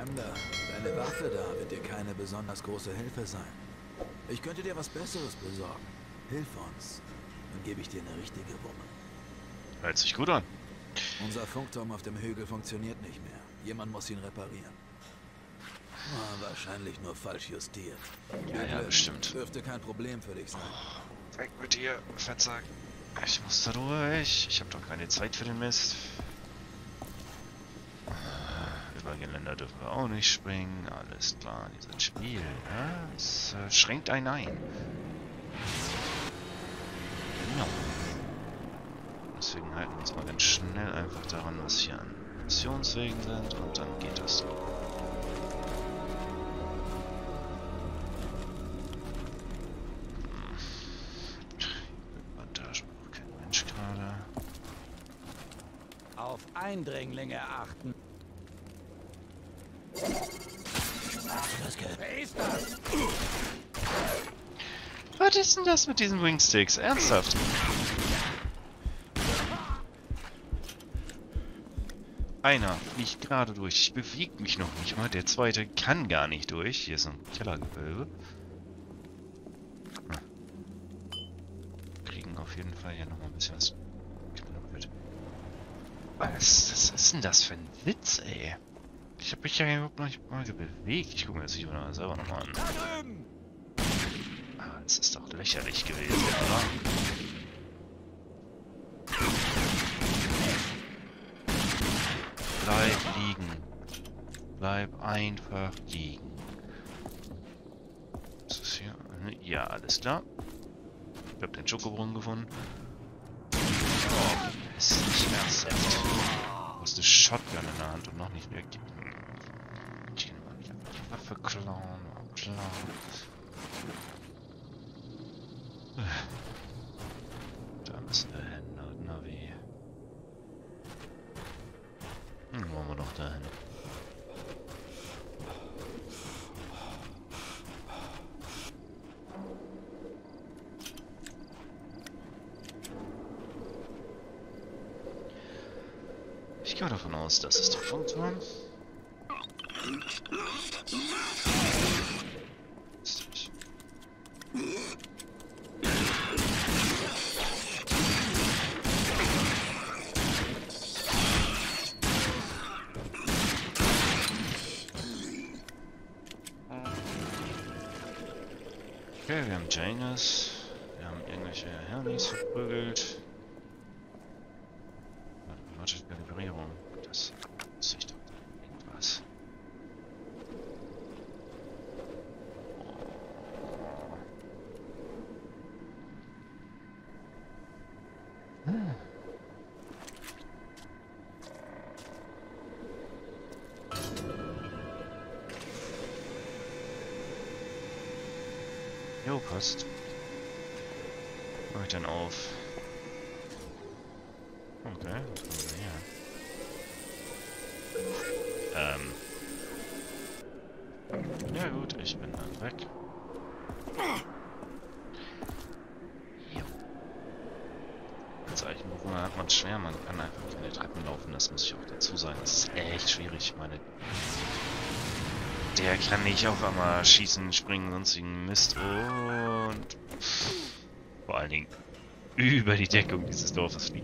Fremder, deine Waffe da wird dir keine besonders große Hilfe sein. Ich könnte dir was Besseres besorgen. Hilf uns, dann gebe ich dir eine richtige Wumme. Hört sich gut an. Unser Funkturm auf dem Hügel funktioniert nicht mehr. Jemand muss ihn reparieren. Wahrscheinlich nur falsch justiert. Ja, bestimmt. Dürfte kein Problem für dich sein. Weg mit dir, Fettsack. Ich muss da durch. Ich habe doch keine Zeit für den Mist. Über Geländer dürfen wir auch nicht springen. Alles klar, dieses Spiel. Ja, es schränkt einen ein. Genau. Deswegen halten wir uns mal ganz schnell einfach daran, was hier an Missionswegen sind. Und dann geht das. Auf Eindringlinge achten. Wer ist das? Was ist denn das mit diesen Wingsticks? Ernsthaft? Einer fliegt gerade durch. Ich bewege mich noch nicht mal. Der zweite kann gar nicht durch. Hier ist ein Kellergewölbe. Kriegen auf jeden Fall hier nochmal ein bisschen was. Was ist denn das für ein Witz, ey? Ich habe mich ja überhaupt noch nicht mal bewegt. Ich gucke mir das hier selber nochmal an. Ah, das ist doch lächerlich gewesen, oder? Bleib liegen. Bleib einfach liegen. Was ist hier? Ja, alles klar. Ich habe den Schokobrunnen gefunden. Das ist nicht ernsthaft. Du hast eine Shotgun in der Hand und noch nicht mehr. Ich kann mal nicht einfach die Waffe klauen. Da müssen wir hin, Navi. Wollen wir noch dahin? Ich gehe davon aus, das ist der Funkturm. Okay, wir haben Janus. Wir haben irgendwelche Hernis verprügelt. Wartet Kalibrierung. Das sehe ich doch irgendwas. Jo, passt. Mach ich dann auf. Okay, was kommen wir hier? Ja gut, ich bin dann weg. Jo. Als Eichenbewohner hat man es schwer, man kann einfach keine Treppen laufen, das muss ich auch dazu sagen. Das ist echt schwierig, ich meine. Der kann nicht auf einmal schießen, springen, sonstigen Mist und vor allen Dingen über die Deckung dieses Dorfes fliegen.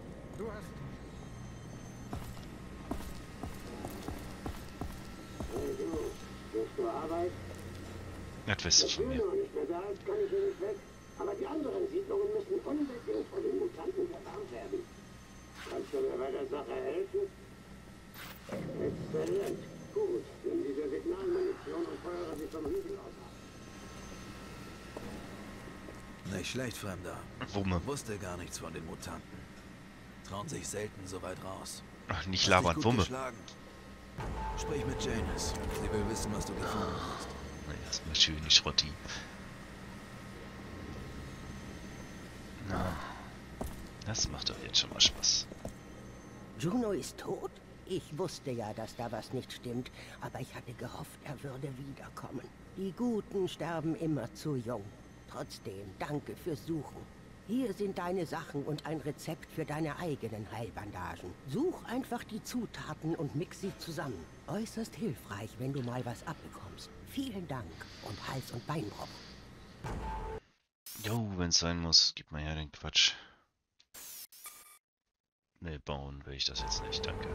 Das weißt du von mir. Aber die anderen Siedlungen müssen unbedingt von den Mutanten verwarnt werden. Kannst du mir bei der Sache helfen? Exzellent. Gut. Nimm diese Signalmunition und feuere sie vom Hügel aus ab. Nicht schlecht, Fremder. Wumme. Wusste gar nichts von den Mutanten. Trauen sich selten so weit raus. Ach, nicht labern, Gut Wumme. geschlagen. Sprich mit Janus. Sie will wissen, was du gefunden hast. Na, erstmal schön die Schrotti. Na, das macht doch jetzt schon mal Spaß. Juno ist tot? Ich wusste ja, dass da was nicht stimmt, aber ich hatte gehofft, er würde wiederkommen. Die Guten sterben immer zu jung. Trotzdem, danke fürs Suchen. Hier sind deine Sachen und ein Rezept für deine eigenen Heilbandagen. Such einfach die Zutaten und mix sie zusammen. Äußerst hilfreich, wenn du mal was abbekommst. Vielen Dank und Hals- und Beinbruch. Jo, wenn es sein muss, gib mal her den Quatsch. Ne, bauen will ich das jetzt nicht, danke.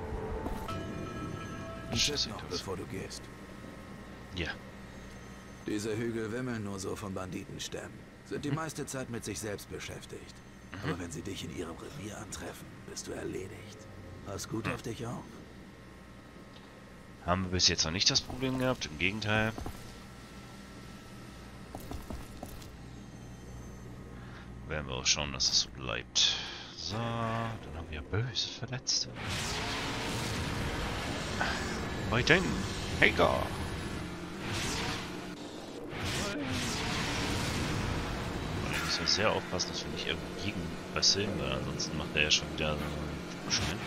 Ein Tipp noch, bevor du gehst. Ja. Diese Hügel wimmeln nur so von Banditenstämmen. Sind die meiste Zeit mit sich selbst beschäftigt. Aber wenn sie dich in ihrem Revier antreffen, bist du erledigt. Pass gut auf dich auf. Haben wir bis jetzt noch nicht das Problem gehabt, im Gegenteil. Werden wir auch schauen, dass es so bleibt. So, dann haben wir böse Verletzte. Weiterhin, Hagar! Ich muss ja sehr aufpassen, dass wir nicht irgendwie gegen wresteln, weil ansonsten macht er ja schon wieder so einen Schein.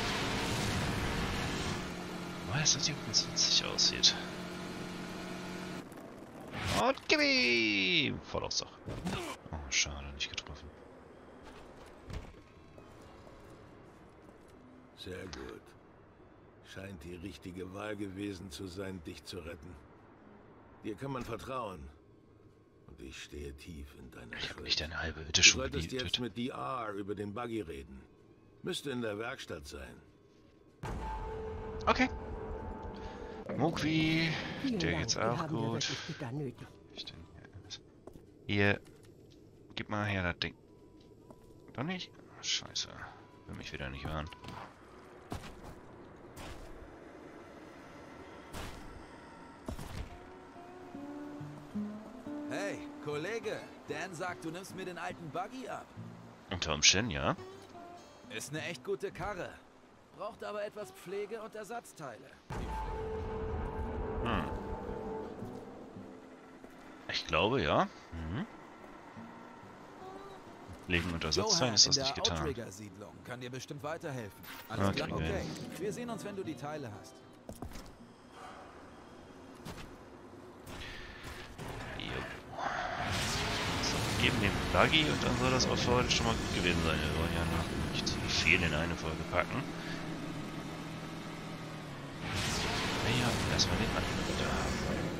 Ich weiß nicht, wie es witzig aussieht. Und gib ihm! Voll aufs Dach. Oh, schade, nicht getroffen. Sehr gut. Scheint die richtige Wahl gewesen zu sein, dich zu retten. Dir kann man vertrauen. Und ich stehe tief in deiner Ich habe Schuld. nicht eine halbe Hütte Du schon solltest jetzt geliebt. mit DR über den Buggy reden. Müsste in der Werkstatt sein. Okay. Mokwi, Vielen der Dank, geht's wir auch haben ja gut. wirklich bitter nötig. Ich denn hier, gib mal her das Ding. Doch nicht? Scheiße. Will mich wieder nicht hören. Hey, Kollege. Dan sagt, du nimmst mir den alten Buggy ab. Unter Umständen, ja. Ist eine echt gute Karre. Braucht aber etwas Pflege und Ersatzteile. Hm. Ich glaube, ja. Mhm. Legen und Ersatzteil ist das nicht getan. Outrigger-Siedlung kann dir bestimmt weiterhelfen. Okay. Klar? Okay, wir sehen uns, wenn du die Teile hast. Jo. So, geben den Buggy und dann soll das auch für heute schon mal gut gewesen sein. Wir wollen ja noch nicht zu viel in eine Folge packen. Ja, erstmal den anderen da haben.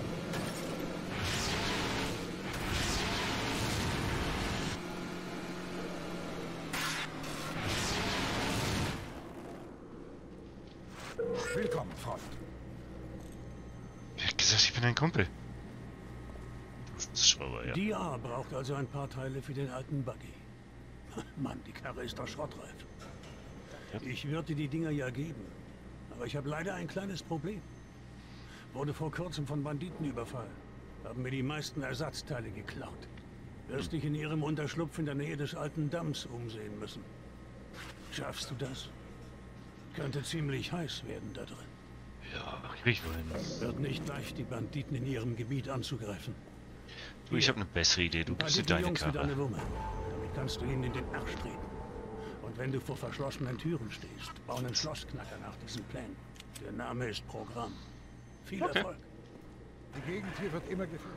Willkommen, Freund. Wer hat gesagt, ich bin ein Kumpel? Du bist Schrauber, ja. DR braucht also ein paar Teile für den alten Buggy. Mann, die Karre ist doch schrottreif. Ich würde die Dinger ja geben. Aber ich habe leider ein kleines Problem. Wurde vor kurzem von Banditen überfallen. Haben mir die meisten Ersatzteile geklaut. Wirst dich in ihrem Unterschlupf in der Nähe des alten Damms umsehen müssen. Schaffst du das? Könnte ziemlich heiß werden da drin. Ja, krieg ich wohl hin. Wird nicht leicht, die Banditen in ihrem Gebiet anzugreifen. Du, ich habe eine bessere Idee. Du gibst dir deine Jungs mit Karre. einer Wumme. Damit kannst du ihnen in den Arsch treten. Und wenn du vor verschlossenen Türen stehst, bau einen Schlossknacker nach diesen Plänen. Der Name ist Programm. Viel Erfolg. Die Gegend hier wird immer gefährlicher.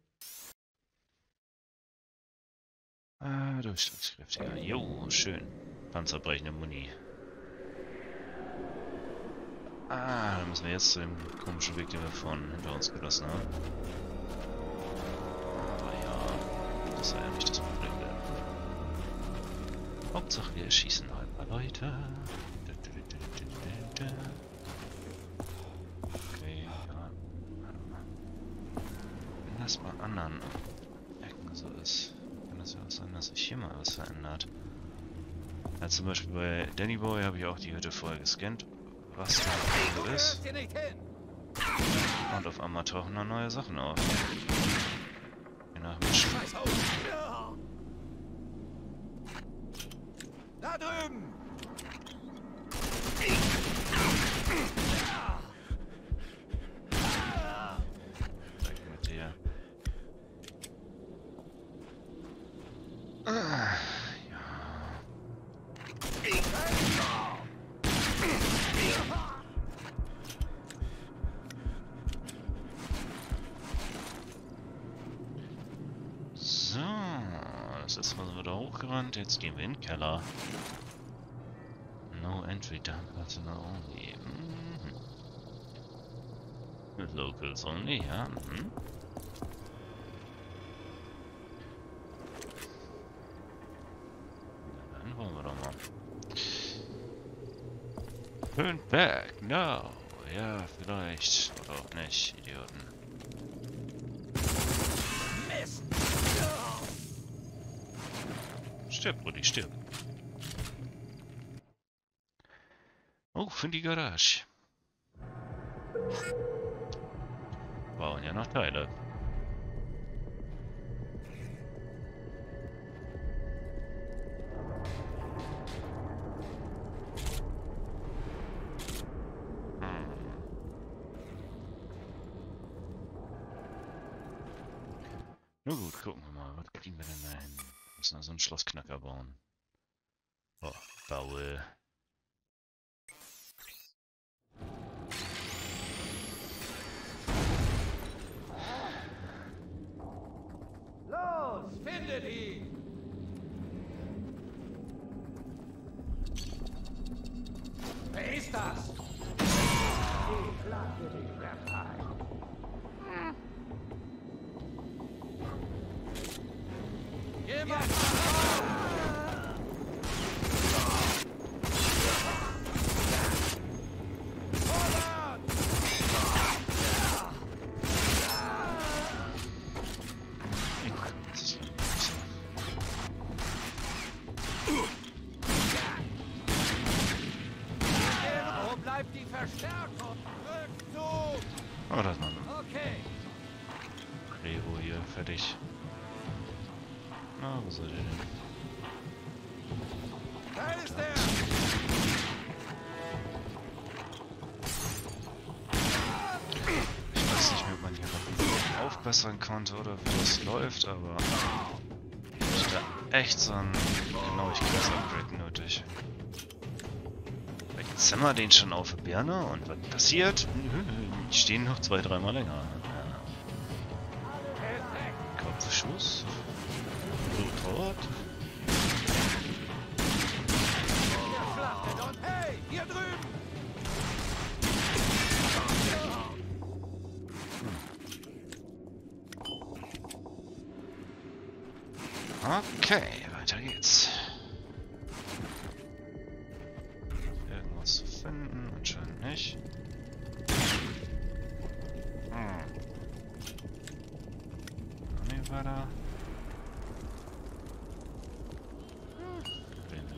Ah, durchschlagskräftiger. Jo, schön. Panzerbrechende Muni. Ah, dann müssen wir jetzt zu dem komischen Weg, den wir vorhin hinter uns gelassen haben. Aber ja, das soll ja nicht das Problem werden. Hauptsache wir erschießen noch ein paar Leute. Okay, ja. Wenn das bei anderen Ecken so ist, kann es ja auch sein, dass sich hier mal was verändert. Ja, zum Beispiel bei Danny Boy habe ich auch die Hütte vorher gescannt, was da so ist. Und auf einmal tauchen da neue Sachen auf. Je nach Menschen. Da drüben! Weg mit dir. Ah, ja. So, das Das letzte Mal sind wir da hochgerannt, jetzt gehen wir in den Keller. No entry down personnel only. Locals only, ja. Dann wollen wir doch mal. Turn back, no. Ja, vielleicht. Oder auch nicht, Idioten. Mist! Stirb, Brudi, stirb. Oh, für die Garage. Bauen ja noch Teile. Na gut, gucken wir mal, was kriegen wir denn da hin? Wir müssen also einen Schlossknacker bauen. Oh, baue. Los, findet ihn! Wer ist das? Ich lade dich bereit. Jemand! Wo bleibt die Verstärkung? Rückzug! Oh, das machen wir. Okay. Revo hier, fertig. Na, wo seid ihr denn? Da ist er! Ich weiß nicht mehr, ob man hier was aufbessern konnte oder wie das läuft, aber ich habe da echt so ein Genauigkeitsupgrade nötig. Ich zimmer den schon auf die Birne und was passiert? Die stehen noch 2-3 Mal länger. Kopfschuss. Blutort. Und hey, hier drüben! Okay, weiter geht's. Irgendwas zu finden? Anscheinend nicht. Nee, weiter. Den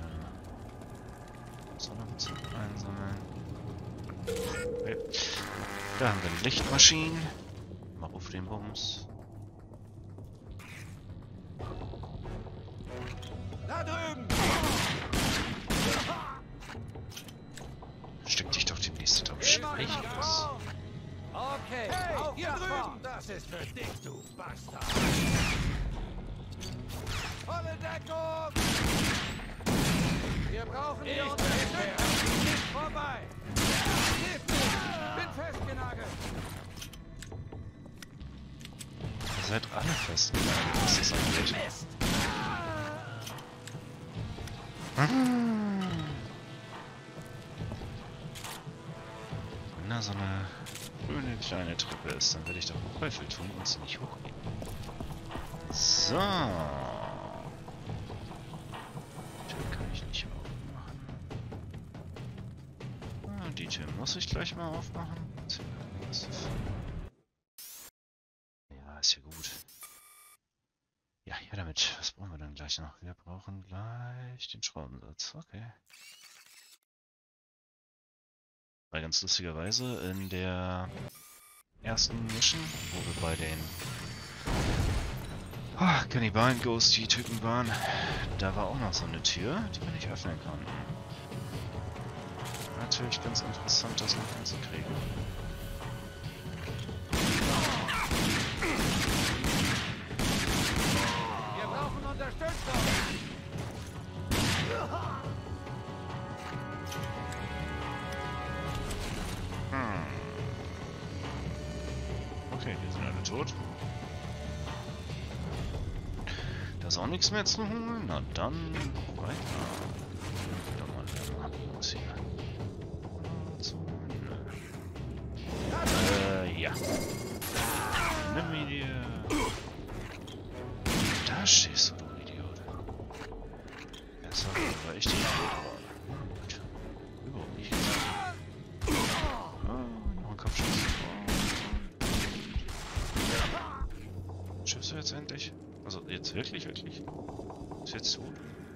so noch zum Einsammeln. Okay. Da haben wir Lichtmaschinen. Mal auf den Bums. Da drüben! Steck dich doch demnächst auf Sprechlos. Okay, hey, hier drüben! Das ist für dich, du Bastard! Volle Deckung! Wir brauchen die Unterstützung! Nicht vorbei! Hilf mir! Bin festgenagelt! Ihr seid alle festgenagelt, was das angeht. Mist! Wenn da so eine grüne kleine Treppe ist, dann werde ich doch einen Teufel tun und sie nicht hochgehen. So. Tür kann ich nicht aufmachen. Ah, die Tür muss ich gleich mal aufmachen. Ja, ist ja gut. Ja, hier damit. Was brauchen wir dann gleich noch? Wir brauchen gleich den Schraubensatz. Okay. Weil ganz lustigerweise in der ersten Mission, wo wir bei den Kannibalen Ghosty Typen waren, da war auch noch so eine Tür, die wir nicht öffnen konnten. Natürlich ganz interessant, das noch hinzukriegen. Wir brauchen Unterstützung! Okay, die sind alle tot. ist auch nichts mehr zu holen. Na dann weiter. Wieder mal was hier. So, ja. Nimm mir dir. Da stehst du, du Idiot. Ja, sorry, war ich die Idiot. Überhaupt nicht gesagt. Noch ein Kopfschuss. Schiffst du jetzt endlich? Also jetzt wirklich? Ist jetzt tot?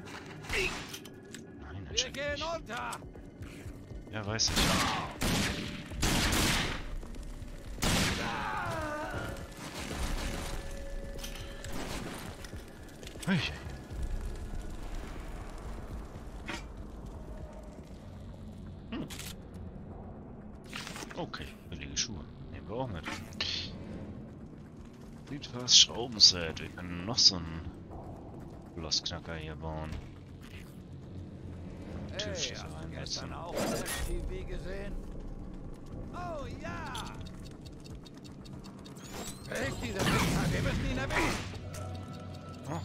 Nein, natürlich nicht. Ja, weiß ich. Ui. Okay, billige Schuhe. Nehmen wir auch mit. Litwas Schraubenset. Wir können noch so einen Lossknacker hier bauen. Türschlüssel reinsetzen. Auch TV gesehen? Oh ja! Weg diese Wichser, wir müssen ihn erwischen! Oh,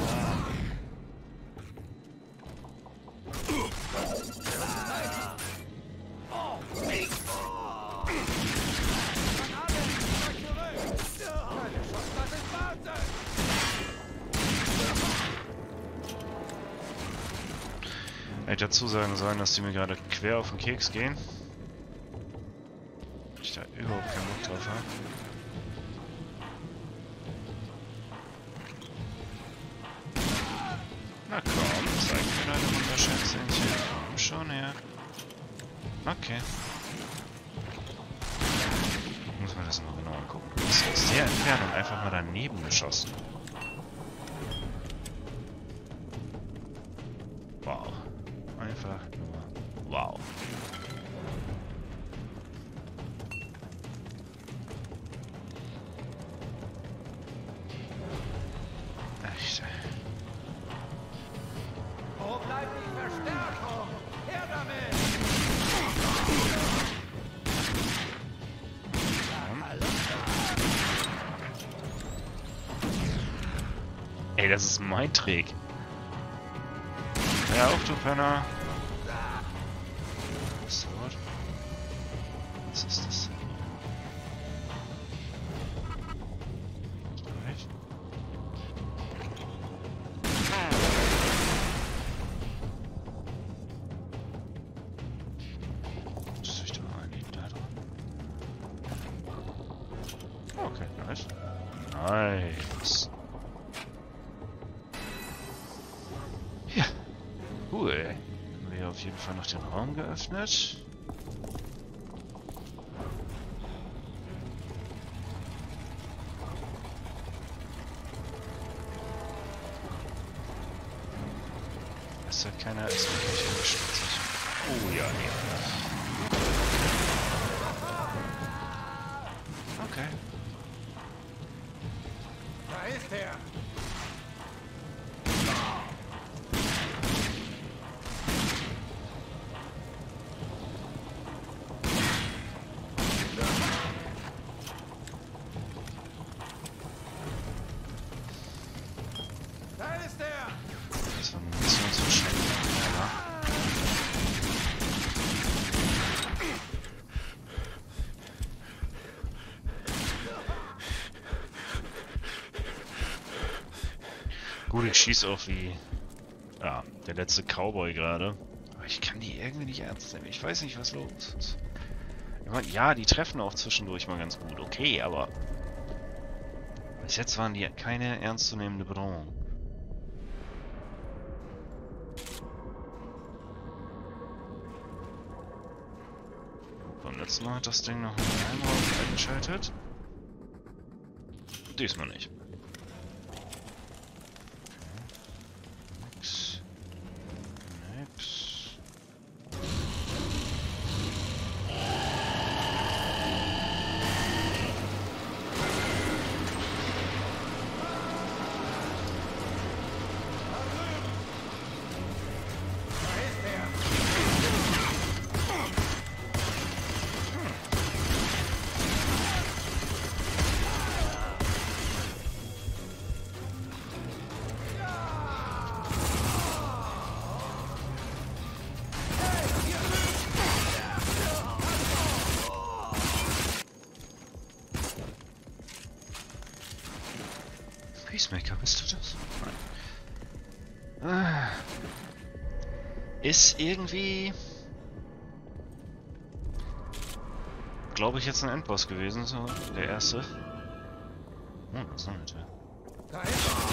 hätte dazu sagen sollen, dass die mir gerade quer auf den Keks gehen. Ich da überhaupt keinen Bock drauf habe. Na komm, zeig mir deine Wunderschätzchen. Komm schon her. Okay. Muss man das noch genau angucken. Du bist aus der Entfernung einfach mal daneben geschossen. Wow. Einfach nur wow. Echt. Wo bleibt die Verstärkung? Her damit! Ey, das ist mein Trick. Ja, auf, du Penner. Sword. Was ist das? Right. Das ist doch eigentlich da dran. Okay, nice. Nice. Ja. Cool. Haben wir auf jeden Fall noch den Raum geöffnet. Es hat keiner ist wirklich ungeschützt. Oh ja, nee. Okay. Da ist er! Da ist er! Das war Munition zu schnell. Aber gut, ich schieße auch wie ja, der letzte Cowboy gerade. Aber ich kann die irgendwie nicht ernst nehmen. Ich weiß nicht, was los ist. Ich meine, ja, die treffen auch zwischendurch mal ganz gut. Okay, aber bis jetzt waren die keine ernstzunehmende Bedrohung. Beim letzten Mal hat das Ding noch einmal eingeschaltet. Diesmal nicht. Nix. Nix. Peacemaker, bist du das? Nein. Ah. Ist irgendwie... glaube ich jetzt ein Endboss gewesen, so der erste. Oh, das ist noch eine Tür. Das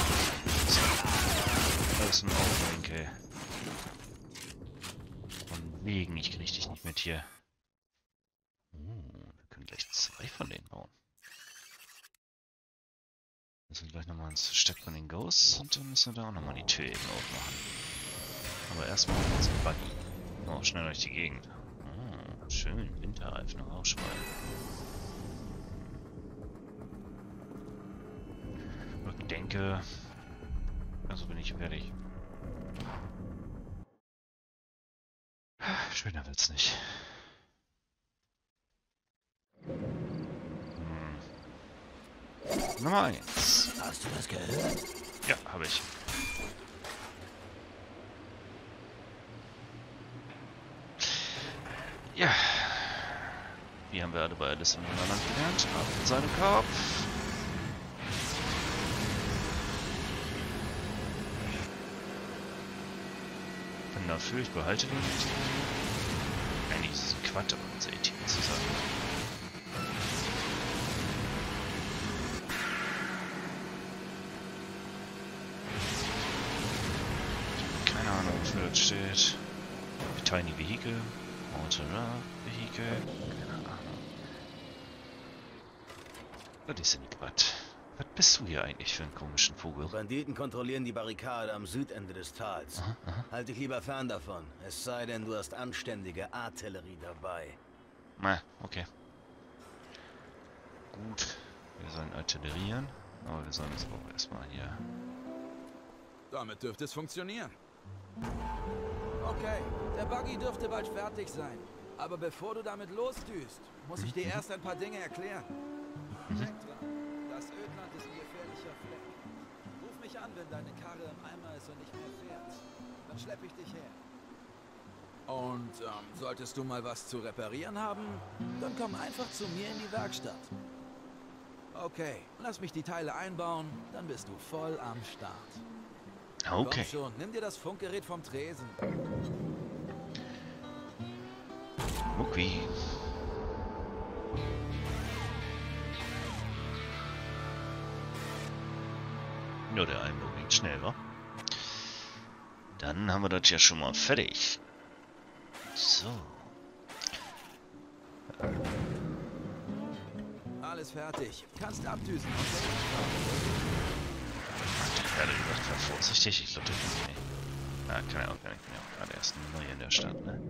ist ein Auflink, ey. Von wegen, ich krieg dich nicht mit hier. Wir können gleich 2 von denen bauen. Müssen wir gleich nochmal ins Versteck von den Ghosts und dann müssen wir da auch nochmal die Tür eben aufmachen. Aber erstmal jetzt ein Buggy. Oh, schnell durch die Gegend. Oh, schön, Winterreifen noch ausspalten. Ich denke, also bin ich fertig. Schöner wird's nicht. Nummer 1. Hast du das gehört? Ja, habe ich. Ja. Wie haben wir alle bei Alice im Wunderland gelernt? Ab in seinem Kopf. Bin dafür, ich behalte den nicht. Eigentlich ist es Quatsch, aber unser Team zu sagen. Keine Ahnung, wofür das steht. Tiny Vehicle. Motorer Vehicle. Keine Ahnung. Was ist denn Quatsch? Was bist du hier eigentlich für einen komischen Vogel? Banditen kontrollieren die Barrikade am Südende des Tals. Aha. Halt dich lieber fern davon. Es sei denn, du hast anständige Artillerie dabei. Na, okay. Gut. Wir sollen artillerieren. Aber wir sollen jetzt auch erstmal hier... Damit dürfte es funktionieren. Okay, der Buggy dürfte bald fertig sein. Aber bevor du damit losdüst, muss ich dir erst ein paar Dinge erklären. Denk dran, das Ödland ist ein gefährlicher Fleck. Ruf mich an, wenn deine Karre im Eimer ist und nicht mehr fährt. Dann schlepp ich dich her. Und solltest du mal was zu reparieren haben, dann komm einfach zu mir in die Werkstatt. Okay, lass mich die Teile einbauen, dann bist du voll am Start. Okay. Komm schon, nimm dir das Funkgerät vom Tresen. Okay. Nur der Einbau ging schnell, wa? Dann haben wir das ja schon mal fertig. So. Alles fertig. Kannst abdüsen. Ich hatte gesagt, war vorsichtig. Ich glaube, der kann nicht. Ah, kann er auch gar nicht. Ich bin ja auch gerade erst neu in der Stadt, ne?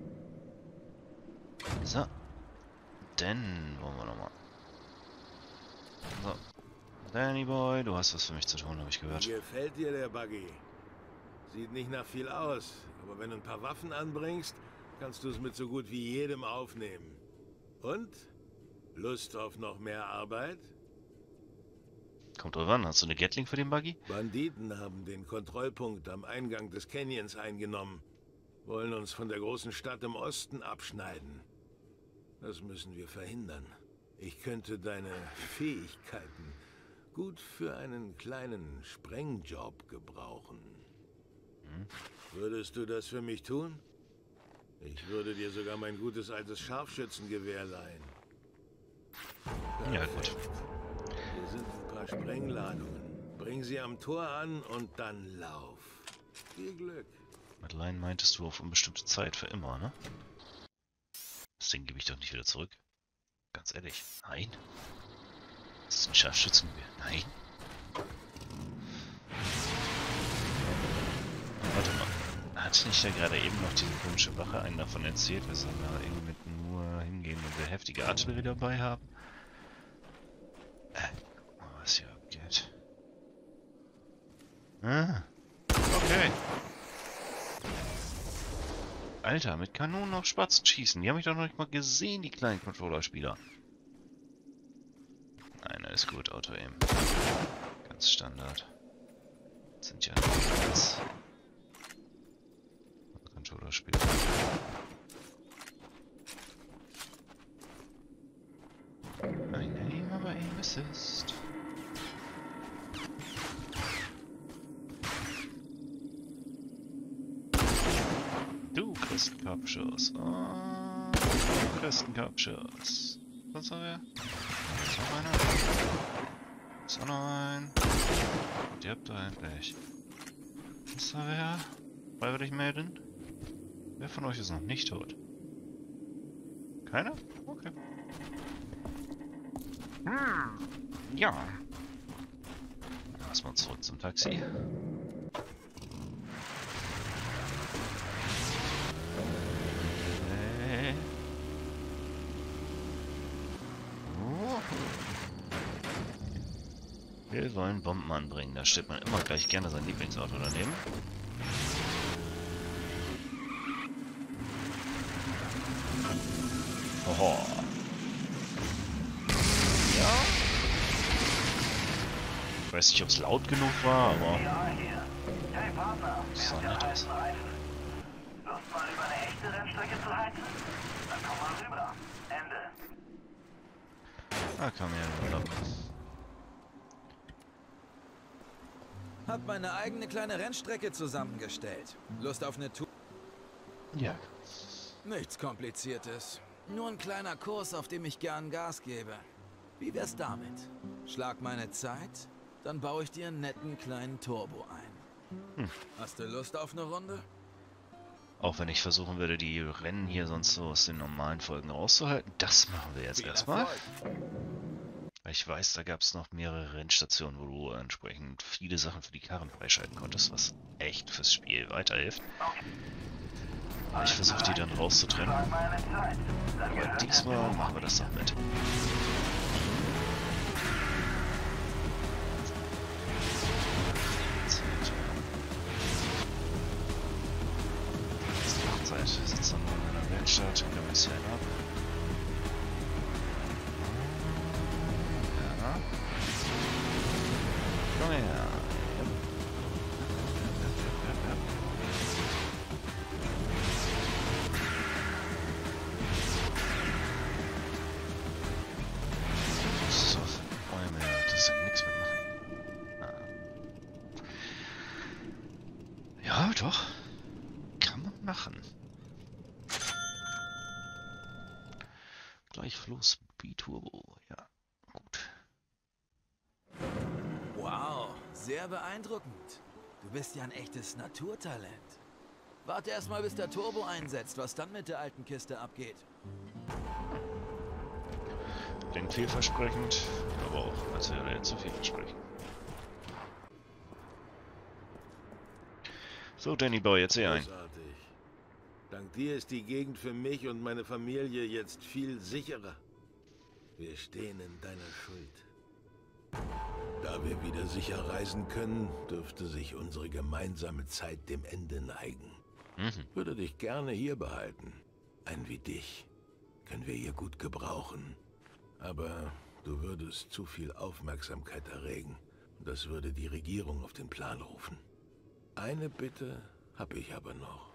So. Dann wollen wir nochmal. So. Danny Boy, du hast was für mich zu tun, habe ich gehört. Wie gefällt dir der Buggy? Sieht nicht nach viel aus, aber wenn du ein paar Waffen anbringst, kannst du es mit so gut wie jedem aufnehmen. Und? Lust auf noch mehr Arbeit? Kommt drauf an, hast du eine Gatling für den Buggy? Banditen haben den Kontrollpunkt am Eingang des Canyons eingenommen. Wollen uns von der großen Stadt im Osten abschneiden. Das müssen wir verhindern. Ich könnte deine Fähigkeiten gut für einen kleinen Sprengjob gebrauchen. Würdest du das für mich tun? Ich würde dir sogar mein gutes altes Scharfschützengewehr leihen. Ja, gut. Hier sind ein paar Sprengladungen. Bring sie am Tor an und dann lauf. Viel Glück. Madeleine meintest du auf unbestimmte Zeit für immer, ne? Das Ding gebe ich doch nicht wieder zurück. Ganz ehrlich. Nein. Das ist ein Scharfschützengewehr. Nein. Warte mal. Hat nicht da gerade eben noch diese komische Wache einen davon erzählt, wir sollen da irgendwie mit nur hingehen, wenn wir heftige Artillerie dabei haben? Was hier abgeht. Ah. Okay. Alter, mit Kanonen auf Spatzen schießen. Die haben mich doch noch nicht mal gesehen, die kleinen Controller-Spieler. Nein, alles gut, Auto-Aim. Ganz Standard. Das sind ja ganz Controller-Spieler. Ein Aim, aber Aim Assist. Christenkampfschuss. Oh, Christenkampfschuss. Sonst noch wer? Ist noch einer? Ist auch noch ein. Stirbt da endlich. Ist da wer? Freiwillig melden? Wer von euch ist noch nicht tot? Keiner? Okay. Ja. Erstmal zurück zum Taxi. Wir wollen Bomben anbringen. Da stellt man immer gleich gerne sein Lieblingsauto daneben. Oho. Ja. Ich weiß nicht, ob es laut genug war, aber... Das sah nett aus. Lust mal über eine echte Rennstrecke zu heizen? Dann komm mal rüber. Ende. Ah, komm her, Urlaub. Hab meine eigene kleine Rennstrecke zusammengestellt. Lust auf eine Tour? Ja. Nichts Kompliziertes. Nur ein kleiner Kurs, auf dem ich gern Gas gebe. Wie wär's damit? Schlag meine Zeit, dann baue ich dir einen netten kleinen Turbo ein. Hast du Lust auf eine Runde? Auch wenn ich versuchen würde, die Rennen hier sonst so aus den normalen Folgen rauszuhalten, das machen wir jetzt erstmal. Ich weiß, da gab es noch mehrere Rennstationen, wo du entsprechend viele Sachen für die Karren freischalten konntest, was echt fürs Spiel weiterhilft. Ich versuche die dann rauszutrennen. Aber diesmal machen wir das doch mit. Zeit sitzt dann in meiner Werkstatt, können wir es hier ab. Ja. Komm her. So, Bäume, das hat nichts mitmachen. Ah. Ja, doch. Kann man machen. Gleichfluss Biturbo, ja, gut. Wow, sehr beeindruckend. Du bist ja ein echtes Naturtalent. Warte erst mal, bis der Turbo einsetzt, was dann mit der alten Kiste abgeht. Klingt vielversprechend, aber auch als wäre er zu vielversprechend. So, Danny Boy, jetzt ein. Großartig. Dank dir ist die Gegend für mich und meine Familie jetzt viel sicherer. Wir stehen in deiner Schuld. Da wir wieder sicher reisen können, dürfte sich unsere gemeinsame Zeit dem Ende neigen. Würde dich gerne hier behalten. Einen wie dich können wir hier gut gebrauchen. Aber du würdest zu viel Aufmerksamkeit erregen. Das würde die Regierung auf den Plan rufen. Eine Bitte habe ich aber noch.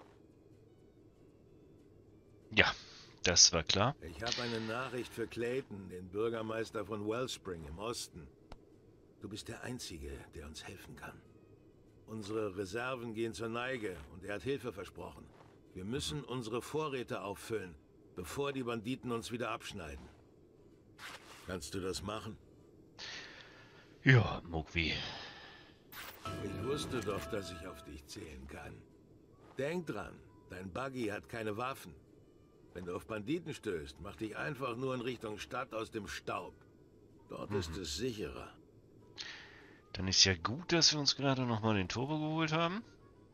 Ja, das war klar. Ich habe eine Nachricht für Clayton, den Bürgermeister von Wellspring im Osten. Du bist der Einzige, der uns helfen kann. Unsere Reserven gehen zur Neige und er hat Hilfe versprochen. Wir müssen unsere Vorräte auffüllen, bevor die Banditen uns wieder abschneiden. Kannst du das machen? Ja, Mugwi. Ich wusste doch, dass ich auf dich zählen kann. Denk dran, dein Buggy hat keine Waffen. Wenn du auf Banditen stößt, mach dich einfach nur in Richtung Stadt aus dem Staub. Dort ist es sicherer. Dann ist ja gut, dass wir uns gerade nochmal den Turbo geholt haben.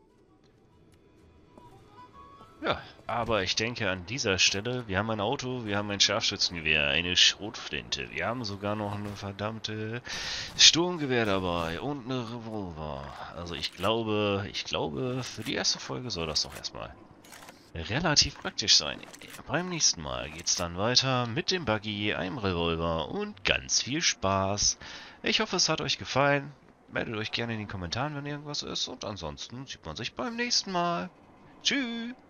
Ja, aber ich denke an dieser Stelle, wir haben ein Auto, wir haben ein Scharfschützengewehr, eine Schrotflinte, wir haben sogar noch eine verdammte Sturmgewehr dabei und eine Revolver. Also ich glaube, für die erste Folge soll das doch erstmal relativ praktisch sein. Beim nächsten Mal geht's dann weiter mit dem Buggy, einem Revolver und ganz viel Spaß. Ich hoffe, es hat euch gefallen. Meldet euch gerne in den Kommentaren, wenn irgendwas ist. Und ansonsten sieht man sich beim nächsten Mal. Tschüss!